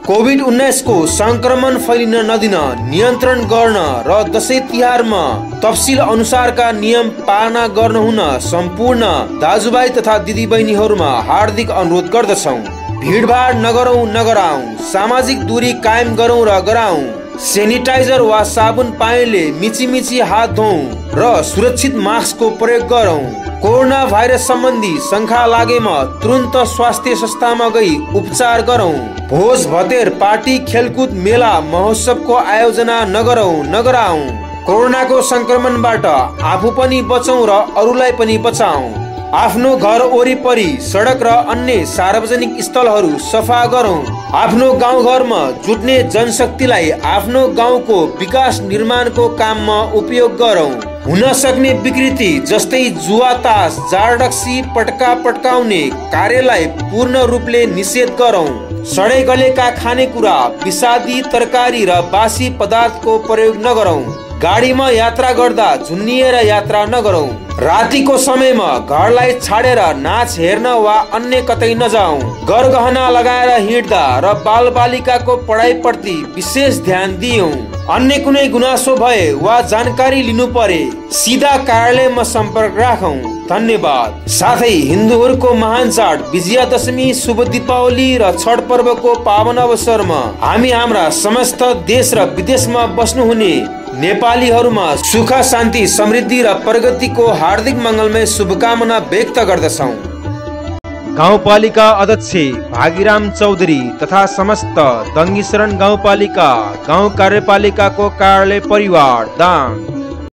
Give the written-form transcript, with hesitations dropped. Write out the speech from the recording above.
COVID-19 को संक्रमण फैलिन नदिन नियन्त्रण गर्न र दशैं तिहारमा तफसिल अनुसारका नियम पालना गर्न हुन सम्पूर्ण दाजुभाइ तथा दिदीबहिनीहरूमा हार्दिक अनुरोध गर्दछौं। भीडभाड नगरौं नगराउँ, सामाजिक दूरी कायम गरौं र गराउँ, सेनिटाइजर वा साबुन पानीले मिची हात धोऊ र सुरक्षित मास्कको प्रयोग गरौं। कोरोना भाइरस सम्बन्धी शंका लागेमा तुरन्त स्वास्थ्य संस्थामा गई उपचार गरौं। भोज भतेर पार्टी खेलकुद मेला महोत्सवको आयोजना नगरौं नगराउँ। कोरोनाको संक्रमणबाट आफू पनि बचौं र अरूलाई पनि बचाऊ। आफ्नो घर वरिपरि सडक र अन्य सार्वजनिक स्थलहरू सफा गरौं। आफ्नो गाउँघरमा जुट्ने जनशक्तिलाई आफ्नो गाउँको विकास निर्माणको काममा उपयोग गरौं। हुन सक्ने विकृति जस्तै जुवा तास, जारडक्सी, पटका पटकाउने कार्यलाई पूर्ण रूपले निषेध गरौं। सडै गलेका खानेकुरा, विषादी तरकारी र बासी पदार्थको प्रयोग नगरौं। गाडीमा यात्रा गर्दा झुन्निएर यात्रा नगरौं। रातिको समयमा घरलाई छाडेर नाच हेर्न वा अन्य कतै नजाऊ। गरगहना लगाएर हिँड्दा र बालबालिकाको पढाइप्रति विशेष ध्यान दियौं। अन्य कुनै गुनासो भए वा जानकारी लिनु परे सिधा कार्यालयमा सम्पर्क राखौं। धन्यवाद। साथै हिन्दूहरूको महान चाड विजयादशमी, शुभ दीपावली र छठ पर्वको पावन अवसरमा हामी हाम्रा समस्त देश र विदेशमा बस्नुहुने नेपालीहरूमा सुख, शान्ति, समृद्धि र प्रगतिको हार्दिक मङ्गलमय शुभकामना व्यक्त गर्दछौँ। गाउँपालिका अध्यक्ष भागीराम चौधरी तथा समस्त दङ्गीशरण गाउँपालिका गाउँ कार्यपालिकाको कार्यालय परिवार दाङ।